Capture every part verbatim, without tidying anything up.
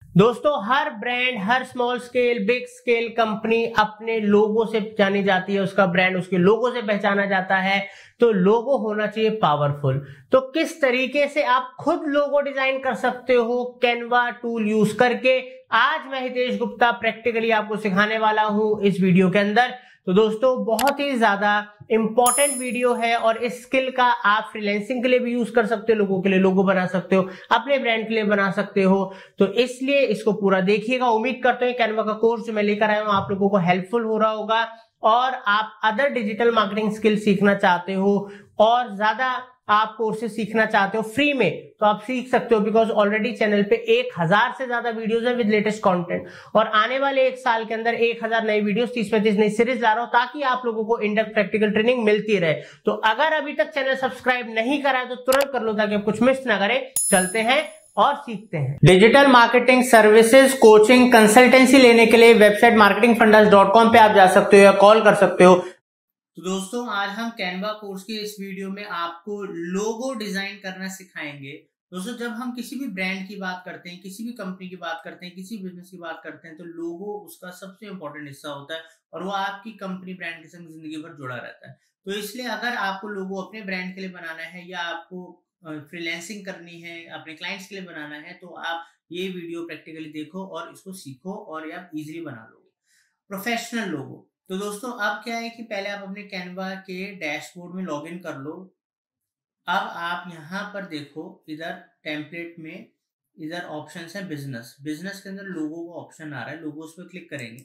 दोस्तों, हर ब्रांड, हर small scale, big scale company अपने लोगो से जानी जाती है। उसका ब्रांड उसके लोगो से पहचाना जाता है। तो लोगो होना चाहिए पावरफुल। तो किस तरीके से आप खुद लोगो डिजाइन कर सकते हो कैनवा टूल यूज करके, आज मैं हितेश गुप्ता प्रैक्टिकली आपको सिखाने वाला हूं इस वीडियो के अंदर। तो दोस्तों, बहुत ही ज्यादा इंपॉर्टेंट वीडियो है और इस स्किल का आप फ्रीलांसिंग के लिए भी यूज कर सकते हो, लोगों के लिए लोगो बना सकते हो, अपने ब्रांड के लिए बना सकते हो। तो इसलिए इसको पूरा देखिएगा। उम्मीद करते हैं कैनवा का कोर्स जो मैं लेकर आया हूं आप लोगों को हेल्पफुल हो रहा होगा। और आप अदर डिजिटल मार्केटिंग स्किल सीखना चाहते हो और ज्यादा आप कोर्सेज सीखना चाहते हो फ्री में, तो आप सीख सकते हो। बिकॉज ऑलरेडी चैनल पे एक हजार से ज्यादा वीडियोस है विद लेटेस्ट कंटेंट, और आने वाले एक साल के अंदर एक हजार नई वीडियोस, तीस पैंतीस नई सीरीज ला रहा हूं ताकि आप लोगों को इन डेप्थ प्रैक्टिकल ट्रेनिंग मिलती रहे। तो अगर अभी तक चैनल सब्सक्राइब नहीं करा है तो तुरंत कर लो ताकि आप कुछ मिस ना करें। चलते हैं और सीखते हैं। Digital marketing services, coaching, consultancy लेने के लिए website Marketing Fundas dot com पे आप जा सकते हो या कॉल कर सकते हो। तो दोस्तों, आज हम कैनवा कोर्स के इस वीडियो में आपको लोगो डिजाइन करना सिखाएंगे। दोस्तों, जब हम किसी भी ब्रांड की बात करते हैं, किसी भी कंपनी की बात करते हैं, किसी बिजनेस की बात करते हैं, तो लोगो उसका सबसे इंपॉर्टेंट हिस्सा होता है और वो आपकी कंपनी ब्रांड के संग जिंदगी भर जुड़ा रहता है। तो इसलिए अगर आपको लोगो अपने ब्रांड के लिए बनाना है या आपको फ्रीलांसिंग करनी है, अपने क्लाइंट्स के लिए बनाना है, तो आप ये वीडियो प्रैक्टिकली देखो और इसको सीखो और आप इजीली बना लोगे प्रोफेशनल लोगो। तो दोस्तों, अब क्या है कि पहले आप अपने कैनवा के डैशबोर्ड में लॉगिन कर लो। अब आप यहां पर देखो, इधर टेम्पलेट में इधर ऑप्शन है बिजनेस। बिजनेस के अंदर लोगो का ऑप्शन आ रहा है, लोगोस पे क्लिक करेंगे।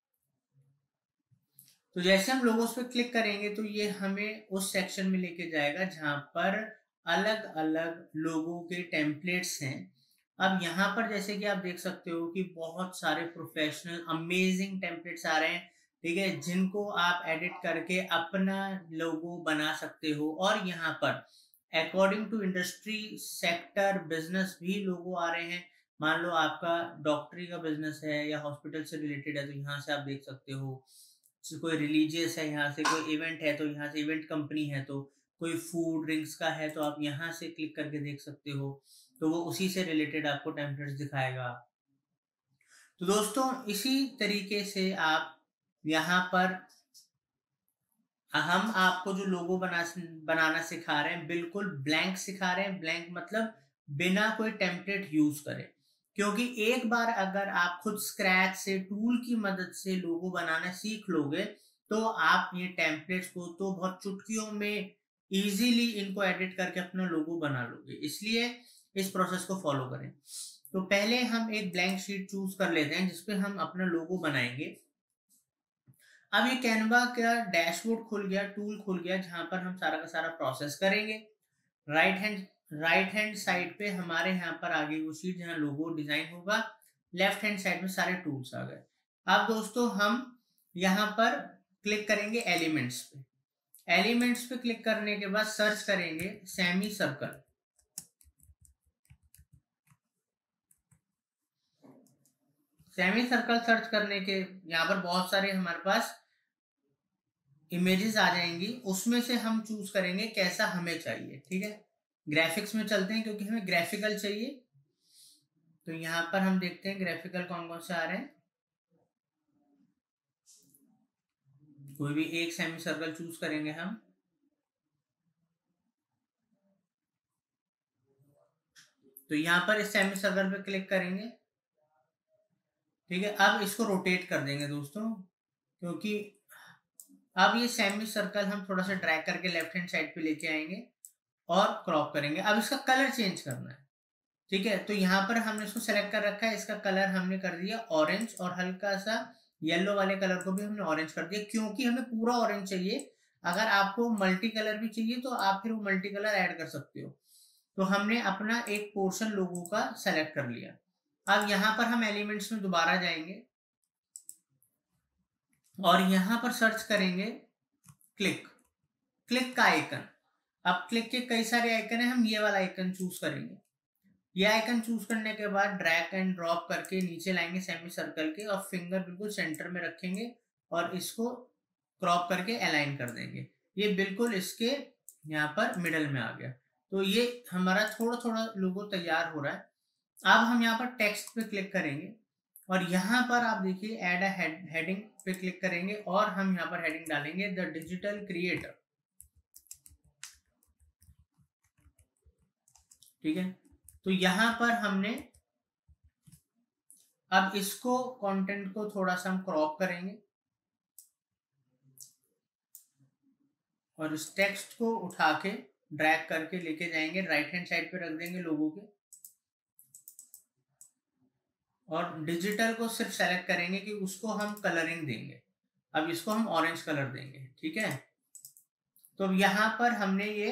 तो जैसे हम लोगोस पे क्लिक करेंगे तो ये हमें उस सेक्शन में लेके जाएगा जहां पर अलग अलग लोगों के टेम्पलेट्स हैं। अब यहाँ पर जैसे कि आप देख सकते हो कि बहुत सारे प्रोफेशनल अमेजिंग टेम्पलेट्स आ रहे हैं, ठीक है, जिनको आप एडिट करके अपना लोगो बना सकते हो। और यहाँ पर according to industry, sector, business भी लोगो आ रहे हैं। मान लो आपका डॉक्टरी का बिजनेस है या हॉस्पिटल से रिलेटेड है, तो यहाँ से आप देख सकते हो। कोई रिलीजियस है, यहाँ से कोई इवेंट है तो यहाँ से इवेंट कंपनी है, तो कोई फूड ड्रिंक्स का है तो आप यहाँ से क्लिक करके देख सकते हो। तो वो उसी से रिलेटेड आपको टेम्पलेट्स दिखाएगा। तो दोस्तों, इसी तरीके से आप यहाँ पर हम आपको जो लोगो बना बनाना सिखा रहे हैं, बिल्कुल ब्लैंक सिखा रहे हैं। ब्लैंक मतलब बिना कोई टेम्पलेट यूज करें, क्योंकि एक बार अगर आप खुद स्क्रैच से टूल की मदद से लोगो बनाना सीख लोगे तो आप ये टेम्पलेट्स को तो बहुत चुटकियों में इजीली इनको एडिट करके अपना लोगो बना लोगे। इसलिए इस प्रोसेस को फॉलो करें। तो पहले हम एक ब्लैंक शीट चूज कर लेते हैं जिसपे हम अपना लोगो बनाएंगे। अब ये कैनवा का डैशबोर्ड खुल गया, टूल खुल गया, जहां पर हम सारा का सारा प्रोसेस करेंगे। Right hand right hand side पे हमारे यहाँ पर आगे वो शीट जहाँ लोगो डिजाइन होगा, लेफ्ट हैंड साइड में सारे टूल्स आ गए। अब दोस्तों, हम यहाँ पर क्लिक करेंगे एलिमेंट्स पे। एलिमेंट्स पे क्लिक करने के बाद सर्च करेंगे semi circle. Semi circle search करने के यहाँ पर बहुत सारे हमारे पास इमेजेस आ जाएंगी, उसमें से हम चूज करेंगे कैसा हमें चाहिए। ठीक है, ग्राफिक्स में चलते हैं क्योंकि हमें ग्राफिकल चाहिए। तो यहाँ पर हम देखते हैं ग्राफिकल कौन कौन से आ रहे हैं। कोई भी एक सेमी सर्कल चूज करेंगे हम। तो यहाँ पर इस सेमी सर्कल पे क्लिक करेंगे। ठीक है, अब इसको रोटेट कर देंगे दोस्तों, क्योंकि अब ये सेमी सर्कल हम थोड़ा सा ड्रैग करके लेफ्ट हैंड साइड पे लेके आएंगे और क्रॉप करेंगे। अब इसका कलर चेंज करना है। ठीक है, तो यहाँ पर हमने इसको सेलेक्ट कर रखा है, इसका कलर हमने कर दिया ऑरेंज, और हल्का सा येलो वाले कलर को भी हमने ऑरेंज कर दिया, क्योंकि हमें पूरा ऑरेंज चाहिए। अगर आपको मल्टी कलर भी चाहिए तो आप फिर वो मल्टी कलर ऐड कर सकते हो। तो हमने अपना एक पोर्शन लोगों का सेलेक्ट कर लिया। अब यहाँ पर हम एलिमेंट्स में दोबारा जाएंगे और यहाँ पर सर्च करेंगे क्लिक क्लिक का आइकन। अब क्लिक के कई सारे आइकन है, हम ये वाला आइकन चूज करेंगे। ये आइकन चूज करने के बाद ड्रैग एंड ड्रॉप करके नीचे लाएंगे सेमी सर्कल के, और फिंगर बिल्कुल सेंटर में रखेंगे और इसको क्रॉप करके अलाइन कर देंगे। ये बिल्कुल इसके यहाँ पर मिडल में आ गया। तो ये हमारा थोड़ा थोड़ा लोगो तैयार हो रहा है। अब हम यहाँ पर टेक्स्ट पे क्लिक करेंगे और यहाँ पर आप देखिए ऐड अ हेडिंग पे क्लिक करेंगे और हम यहाँ पर हेडिंग डालेंगे द डिजिटल क्रिएटर। ठीक है, तो यहाँ पर हमने अब इसको कंटेंट को थोड़ा सा हम क्रॉप करेंगे और इस टेक्स्ट को उठा के ड्रैग करके लेके जाएंगे, राइट हैंड साइड पे रख देंगे लोगों के, और डिजिटल को सिर्फ सेलेक्ट करेंगे कि उसको हम कलरिंग देंगे। अब इसको हम ऑरेंज कलर देंगे। ठीक है, तो यहाँ पर हमने ये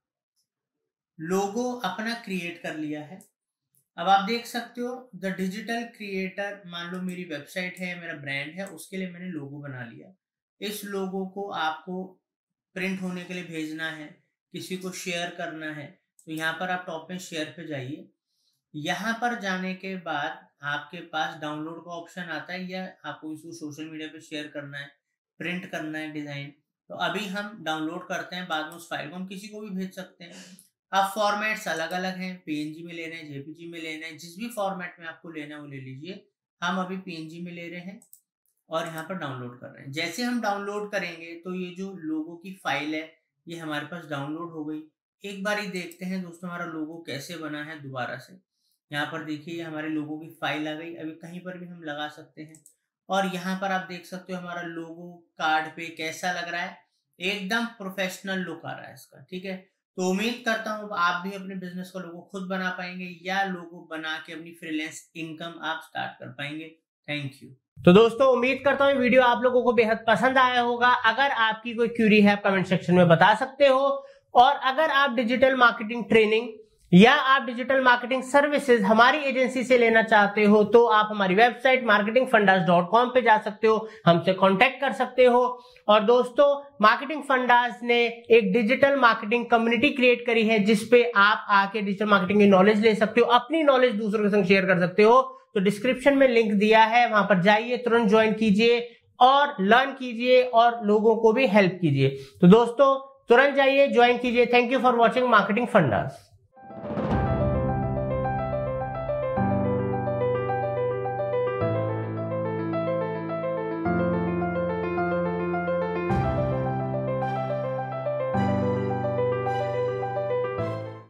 लोगो अपना क्रिएट कर लिया है। अब आप देख सकते हो द डिजिटल क्रिएटर, मान लो मेरी वेबसाइट है, मेरा ब्रांड है, उसके लिए मैंने लोगो बना लिया। इस लोगो को आपको प्रिंट होने के लिए भेजना है, किसी को शेयर करना है, तो यहाँ पर आप टॉप में शेयर पे जाइए। यहाँ पर जाने के बाद आपके पास डाउनलोड का ऑप्शन आता है, या आपको इसको सोशल मीडिया पे शेयर करना है, प्रिंट करना है डिजाइन, तो अभी हम डाउनलोड करते हैं, बाद में उस फाइल को हम किसी को भी भेज सकते हैं। अब फॉर्मेट्स अलग अलग हैं, पीएनजी में लेना है, जेपीजी में लेना है, जिस भी फॉर्मेट में आपको लेना है वो ले लीजिए। हम अभी पीएनजी में ले रहे हैं और यहाँ पर डाउनलोड कर रहे हैं। जैसे हम डाउनलोड करेंगे तो ये जो लोगो की फाइल है ये हमारे पास डाउनलोड हो गई। एक बार ही देखते हैं दोस्तों हमारा लोगो कैसे बना है दोबारा से। यहाँ पर देखिए हमारे लोगो की फाइल आ गई, अभी कहीं पर भी हम लगा सकते हैं। और यहाँ पर आप देख सकते हो हमारा लोगो कार्ड पे कैसा लग रहा है, एकदम प्रोफेशनल लुक आ रहा है इसका। ठीक है, तो उम्मीद करता हूँ आप भी अपने बिजनेस का लोगो खुद बना पाएंगे या लोगो बना के अपनी फ्रीलांस इनकम आप स्टार्ट कर पाएंगे। Thank you. तो दोस्तों उम्मीद करता हूँ वीडियो आप लोगों को बेहद पसंद आया होगा। अगर आपकी कोई क्यूरी है कमेंट सेक्शन में बता सकते हो, और अगर आप डिजिटल मार्केटिंग ट्रेनिंग या आप डिजिटल मार्केटिंग सर्विसेज हमारी एजेंसी से लेना चाहते हो तो आप हमारी website Marketing Fundas dot com पे जा सकते हो, हमसे कांटेक्ट कर सकते हो। और दोस्तों मार्केटिंग फंडास ने एक डिजिटल मार्केटिंग कम्युनिटी क्रिएट करी है जिसपे आप आके डिजिटल मार्केटिंग की नॉलेज ले सकते हो, अपनी नॉलेज दूसरों के संग शेयर कर सकते हो। तो डिस्क्रिप्शन में लिंक दिया है, वहां पर जाइए, तुरंत ज्वाइन कीजिए और लर्न कीजिए और लोगों को भी हेल्प कीजिए। तो दोस्तों तुरंत जाइए, ज्वाइन कीजिए। Thank you for watching Marketing fundas.